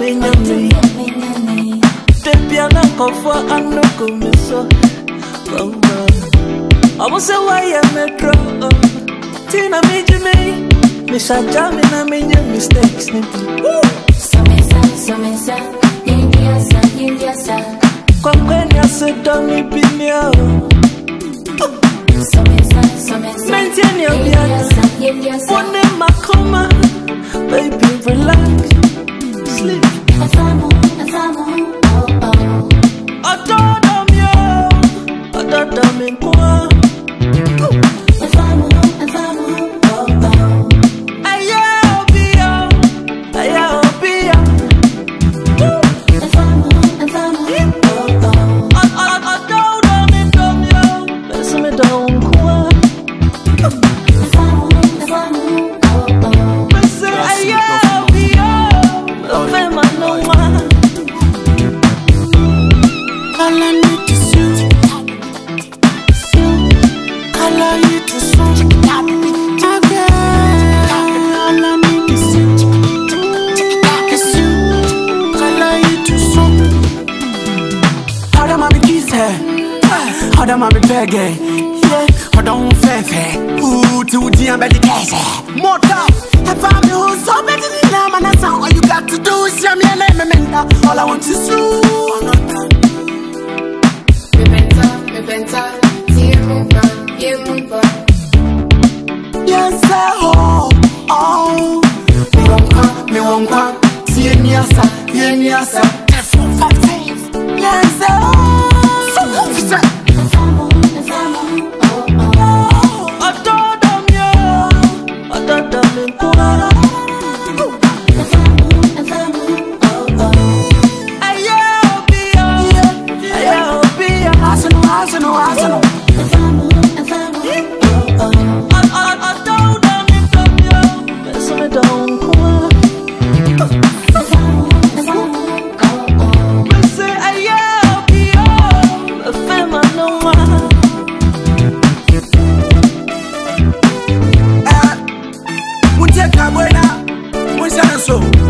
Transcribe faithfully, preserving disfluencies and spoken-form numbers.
minyami. The piano cover and no comiso. I was a way I metro. Tina made you me. Miss a jam and I made your mistakes. Somesa, somesa, India sa, India sa. When you sit down, you pin me out. Somesa, somesa, maintain your India sa, India sa. One day my coma, baby relax, sleep. Afamo, afamo, oh oh. Adore me, adore me, quoi? Afamo, afamo, oh oh. Aya obia, aya obia. Afamo, afamo, oh oh. Adore me, adore me, best me down, quoi? Afamo, afamo, oh oh. Best aya obia, fais ma noa. All I need is you. All I need is you. Okay. All I need is you. It's you. All I need is you. How da mami kiss her? How da mami pege? Yeah. How da un fefe? Ooh, to the ambedi kese. Mota. If I'm you, so better than now, man. That's all you got to do is show me a name, man. All I want is you. Yes, oh, oh. Me won't come, me won't come. See me asa, see me asa. Yes, oh. So officer. Afamo, afamo, oh oh. Adore them, yo. Adore them, in Pura. Afamo, afamo, oh oh. Aya obia, aya obia. Asano, asano, asano. Afamo, afamo, oh oh. Adore them, in Tokyo. Best me down, quoi? Afamo, afamo, oh oh. Best aya obia, fais ma noa. Ah, munte kabwena, munse so.